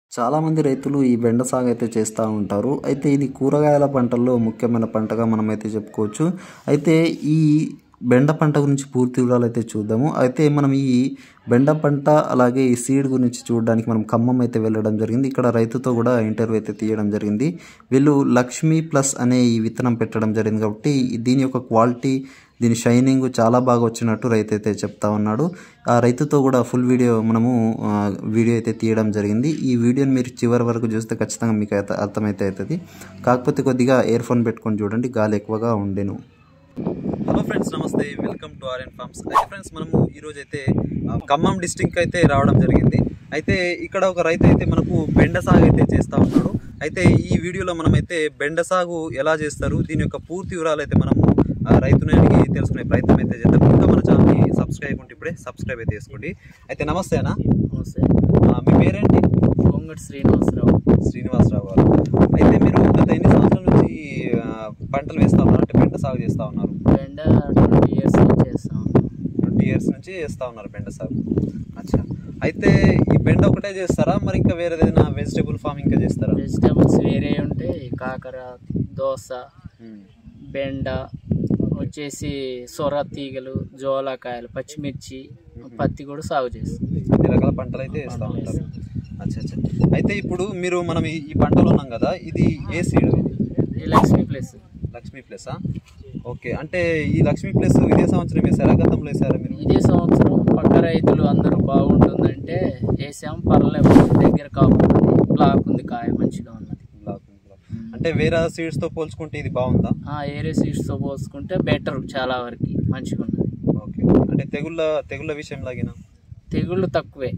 చాలామంది రైతులు ఈ బెండ సాగు అయితే చేస్తూ ఉంటారు. అయితే ఇది కూరగాయల పంటల్లో ముఖ్యమైన పంటగా మనమైతే చెప్పుకోవచ్చు. అయితే ఈ బెండ పంట గురించి పూర్తి వివరాలు అయితే చూద్దాము. అయితే మనం ఈ బెండ పంట అలాగే ఈ సీడ్ గురించి చూడడానికి మనం ఖమ్మం అయితే వెళ్ళడం జరిగింది. ఇక్కడ రైతుతో కూడా ఇంటర్వ్యూ అయితే తీయడం జరిగింది. వీళ్ళు లక్ష్మీ ప్లస్ అనే ఈ విత్తనం పెట్టడం జరిగింది కాబట్టి దీని యొక్క క్వాలిటీ, దీని షైనింగ్ చాలా బాగా వచ్చినట్టు రైతు అయితే చెప్తా ఉన్నాడు. ఆ రైతుతో కూడా ఫుల్ వీడియో మనము వీడియో అయితే తీయడం జరిగింది. ఈ వీడియోని మీరు చివరి వరకు చూస్తే ఖచ్చితంగా మీకు అయితే అర్థమైతే అవుతుంది. కాకపోతే కొద్దిగా ఇయర్ ఫోన్ పెట్టుకొని చూడండి, గాలి ఎక్కువగా ఉండేను. హలో ఫ్రెండ్స్, నమస్తే, వెల్కమ్ టు ఆర్ఎన్ ఫార్మ్స్. అయితే ఫ్రెండ్స్, మనము ఈరోజు అయితే ఖమ్మం డిస్ట్రిక్ట్ అయితే రావడం జరిగింది. అయితే ఇక్కడ ఒక రైతు అయితే మనకు బెండ సాగు అయితే చేస్తూ ఉన్నాడు. అయితే ఈ వీడియోలో మనమైతే బెండ సాగు ఎలా చేస్తారు, దీని యొక్క పూర్తి వివరాలు అయితే మనము రైతుని అడిగి తెలుసుకునే ప్రయత్నం అయితే చేద్దాం. ఇంకా మన ఛానల్ని సబ్స్క్రైబ్ ఉంటే ఇప్పుడే సబ్స్క్రైబ్ అయితే చేసుకోండి. అయితే నమస్తే అన్న. నమస్తే. మీ పేరేంటి? పొంగటి శ్రీనివాసరావు. శ్రీనివాసరావు గారు. అయితే మీరు గత ఎన్ని సంవత్సరాల నుంచి పంటలు వేస్తూ ఉన్నారు, అంటే బెండ సాగు చేస్తూ ఉన్నారు? బెండ 20 years నుంచి చేస్తాం. 20 years నుంచి చేస్తూ ఉన్నారు బెండ సాగు. అచ్చా. అయితే ఈ బెండ ఒకటే చేస్తారా, మరి ఇంకా వేరే ఏదైనా వెజిటేబుల్ ఫార్మింగ్ ఇంకా చేస్తారా? వెజిటేబుల్స్ వేరే ఉంటాయి. కాకర, దోస, బెండ వచ్చేసి సొర తీగలు, జోలకాయలు, పచ్చిమిర్చి, పత్తి కూడా సాగు చేస్తాం. అన్ని రకాల పంటలు అయితే వేస్తూ ఉంటారు. అచ్చా అచ్చా. అయితే ఇప్పుడు మనం ఈ పంటలో ఉన్నాం కదా, ఇది ఏ సీడ్? ఈ లక్ష్మీ ప్లస్. లక్ష్మీ ప్లసా? ఓకే. అంటే ఈ లక్ష్మీ ప్లస్ ఇదే సంవత్సరం వేసారా, గతంలో వేసారా మీరు? ఇదే సంవత్సరం. పక్క రైతులు అందరూ బాగుంటుందంటే వేసాం. పర్లేదు, దగ్గర కాపుంది, బ్లాక్ ఉంది, కాయ మంచిగా ఉన్నది. అంటే వేరే సీడ్స్ తో పోల్చుకుంటే ఇది బాగుందా? ఏరే సీడ్స్ తో పోల్చుకుంటే బెటర్, చాలా వరకు మంచిగా ఉన్నది. ఓకే. అంటే తెగుళ్ళ విషయం లాగిన తెగుళ్ళు తక్కువే.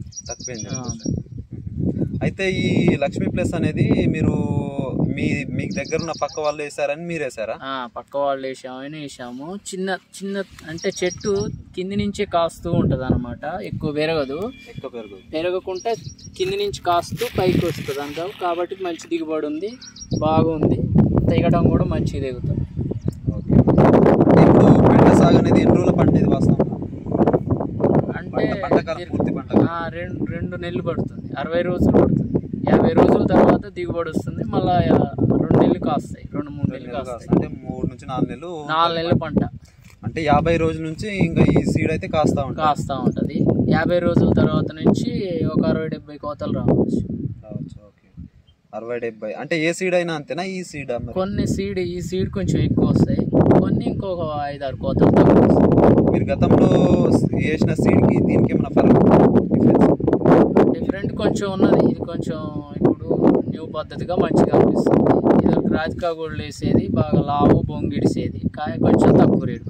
అయితే ఈ లక్ష్మీ ప్లస్ అనేది మీరు మీకు దగ్గర ఉన్న పక్క వాళ్ళు వేసారని మీరు వేసారా? పక్క వాళ్ళు వేసాము. చిన్న అంటే చెట్టు కింది నుంచే కాస్తూ ఉంటది అనమాట. ఎక్కువ పెరగకుంటే కింది నుంచి కాస్తూ పైకి వస్తుంది అంటావు. కాబట్టి మంచి దిగుబడి ఉంది, బాగుంది. తెగడం కూడా మంచిగా దిగుతుంది. ఇప్పుడు బెండ సాగు అనేది ఎన్ని రోజుల పంట ఇది వాస్తవం? అంటే పూర్తి పంట 2 నెలలు పడుతుంది, 60 రోజులు పడుతుంది. 50 రోజుల తర్వాత దిగుబడి వస్తుంది. మళ్ళా 2 నెలలు కాస్తాయి, 2-3 నెలలు కాస్తాయి. అంటే 3 నుంచి 4 నెలలు. 4 నెలల పంట. అంటే 50 రోజుల నుంచి ఇంకా ఈ సీడ్ అయితే కాస్తా ఉంటది. 50 రోజుల తర్వాత నుంచి ఒక 60-70 కోతలు రావచ్చు. ఓకే. 60-70. అంటే ఏ సీడ్ అయినా అంతేనా? ఈ సీడ్ కొన్ని ఈ సీడ్ కొంచెం ఎక్కువ వస్తాయి, కొన్ని ఇంకొక 5-6 కోతలు తక్కువ వస్తాయి. మీరు గతంలో వేసిన సీడ్కి దీనికి ఏమైనా ఫరక్ డిఫరెంట్ కొంచెం ఉన్నది. ఇది కొంచెం ఇప్పుడు న్యూ పద్ధతిగా మంచిగా అనిపిస్తుంది. ఇది రాధికా గోల్డ్ వేసేది బాగా లావు బొంగిడిసేది, కాయ కొంచెం తక్కువ రేటు.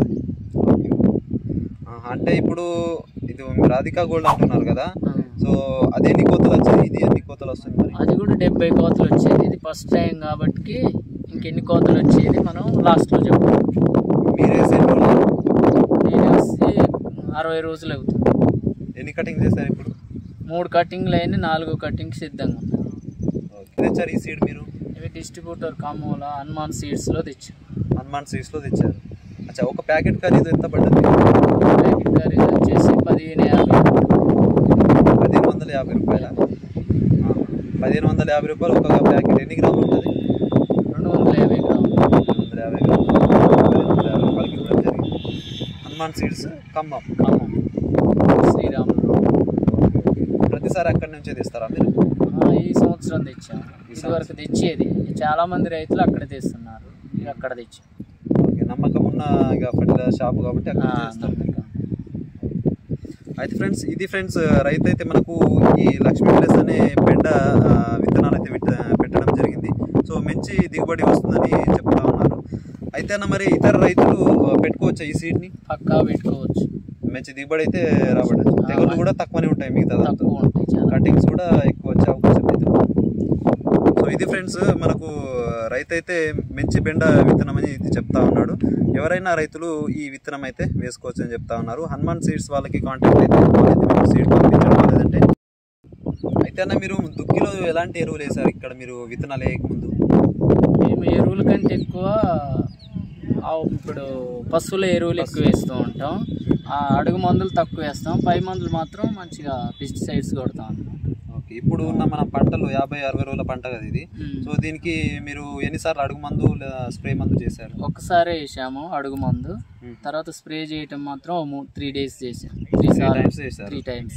అంటే ఇప్పుడు ఇది రాధికా గోల్డ్ అంటున్నారు కదా, సో అది ఎన్ని కోతలు వచ్చేది, ఇది ఎన్ని కోతలు వస్తుంది మరి? అది కూడా 70 కోతలు వచ్చేది. ఇది ఫస్ట్ టైం కాబట్టి ఇంకెన్ని కోతలు వచ్చేది మనం లాస్ట్లో చెప్తాం. మీరు వేసే నేను వేసి 60 రోజులు అవుతుంది. ఎన్ని కటింగ్ చేస్తారు ఇప్పుడు? 3 కటింగ్లు అయినా 4 కటింగ్ సిద్ధంగా ఉంది. తెచ్చారు ఈ సీడ్ మీరు? ఇవి డిస్ట్రిబ్యూటర్ కామోలా హనుమాన్ సీడ్స్లో తెచ్చారు. హనుమాన్ సీడ్స్లో తెచ్చారు. అచ్చా. ఒక ప్యాకెట్ ఖరీదు ఎంత పడ్డది? ప్యాకెట్ ఖరీదు వచ్చేసి 1550 రూపాయల. 1550 రూపాయలు ఒక ప్యాకెట్. ఎన్ని గ్రాములు ఉంటుంది? 250 గ్రాములు. 250 గ్రాములు 1550 రూపాయలకి ఇవ్వడం జరిగింది. హనుమాన్ సీడ్స్ ఖమ్మం శ్రీరాములు. ప్రతిసారి అక్కడి నుంచే తెస్తారా మీరు? ఈ సంవత్సరం తెచ్చాము. ఇదివరకు తెచ్చేది చాలా మంది రైతులు అక్కడ తెస్తున్నారు, ఇది అక్కడ తెచ్చాం. ఓకే. నమ్మకం ఉన్న ఫర్టిలైజర్ షాప్ కాబట్టి అక్కడ చేస్తారు. అయితే ఫ్రెండ్స్ రైతు అయితే మనకు ఈ లక్ష్మీ ప్లస్ అనే బెండ విత్తనాలు అయితే పెట్టడం జరిగింది. సో మంచి దిగుబడి వస్తుందని చెప్తా ఉన్నారు. అయితే అన్న, మరి ఇతర రైతులు పెట్టుకోవచ్చా ఈ సీడ్ని? పక్కా పెట్టుకోవచ్చు. మంచి దిగుబడి అయితే రాబడచ్చు. తెగులు కూడా తక్కువనే ఉంటాయి, మిగతా కటింగ్స్ కూడా ఎక్కువ వచ్చే అవకాశం అయితే. సో ఇది ఫ్రెండ్స్, మనకు రైతు అయితే మంచి బెండ విత్తనం అని ఇది చెప్తా ఉన్నాడు. ఎవరైనా రైతులు ఈ విత్తనం అయితే వేసుకోవచ్చు అని చెప్తా ఉన్నారు. హనుమాన్ సీడ్స్ వాళ్ళకి కాంటాక్ట్ అయితే మీరు సీడ్ పంపించడం లేదంటే. అయితే అన్న, మీరు దుక్కిలో ఎలాంటి ఎరువులు వేసారు ఇక్కడ మీరు విత్తనాలు వేయకముందు? మేము ఎరువుల కంటే ఎక్కువ ఇప్పుడు పశువుల ఎరువులు ఎక్కువ వేస్తూ ఉంటాం. అడుగు మందులు తక్కువ వేస్తాం, పై మందులు మాత్రం మంచిగా పెస్టిసైడ్స్ కొడతాం అన్నమాట. ఓకే, ఇప్పుడు ఉన్న మన పంటలు 50-60 రోజుల పంట కదా ఇది. సో దీనికి మీరు ఎన్నిసార్లు అడుగు మందు లేదా స్ప్రే మందు చేశారు? ఒకసారి వేసాము అడుగు మందు, తర్వాత స్ప్రే చేయటం మాత్రం 3 days చేసాం. 3 times.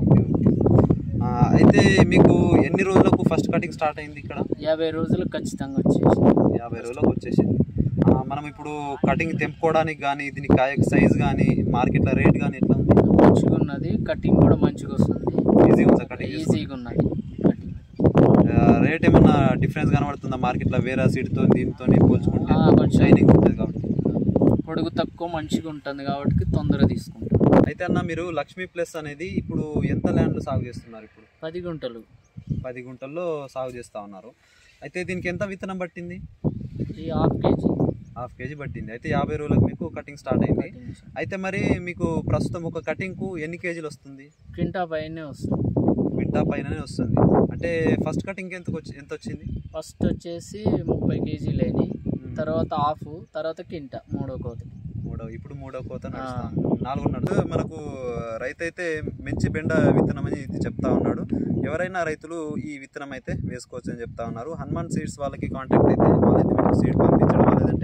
అయితే మీకు ఎన్ని రోజులకు ఫస్ట్ కటింగ్ స్టార్ట్ అయింది ఇక్కడ? 50 రోజులకు ఖచ్చితంగా వచ్చేసి 50 రోజులకు వచ్చేసింది. మనం ఇప్పుడు కటింగ్ తెంపుకోవడానికి కానీ దీని కాయ సైజ్ కానీ మార్కెట్లో రేట్ కానీ ఎట్లా ఉంది? మంచిగా ఉన్నది, కటింగ్ కూడా మంచిగా వస్తుంది. ఈజీగా ఉంది కటింగ్? ఈజీగా ఉన్నది కటింగ్. రేట్ ఏమన్నా డిఫరెన్స్ కనబడుతుందా మార్కెట్లో వేరే సీడ్తో దీంతో పోల్చుకుంటే? కొంచెం షైనింగ్ ఉంటుంది కాబట్టి, పొడుగు తక్కువ మంచిగా ఉంటుంది కాబట్టి తొందరగా తీసుకుంటాం. అయితే అన్న మీరు లక్ష్మీ ప్లస్ అనేది ఇప్పుడు ఎంత ల్యాండ్లో సాగు చేస్తున్నారు? ఇప్పుడు 10 గుంటలు. 10 గుంటల్లో సాగు చేస్తూ ఉన్నారు. అయితే దీనికి ఎంత విత్తనం పట్టింది? ఈ హాఫ్ కేజీ పట్టింది. అయితే 50 రోజులకు మీకు కటింగ్ స్టార్ట్ అయింది. అయితే మరి మీకు ప్రస్తుతం ఒక కటింగ్కు ఎన్ని కేజీలు వస్తుంది? క్వింటా పైనే వస్తుంది. క్వింటా పైననే వస్తుంది. అంటే ఫస్ట్ కటింగ్ ఎంత వచ్చింది? ఫస్ట్ వచ్చేసి 30 కేజీలు అయినాయి, తర్వాత హాఫ్, తర్వాత కింటా, మూడో కోత. ఇప్పుడు మూడో కోత నడుస్తుంది, 4 మనకు రైతు అయితే మంచి బెండ విత్తనం అని చెప్తా ఉన్నాడు. ఎవరైనా రైతులు ఈ విత్తనం అయితే వేసుకోవచ్చు అని చెప్తా ఉన్నారు. హనుమాన్ సీడ్స్ వాళ్ళకి కాంటాక్ట్ అయితే వాళ్ళైతే మీకు సీడ్ పంపించడం లేదంటే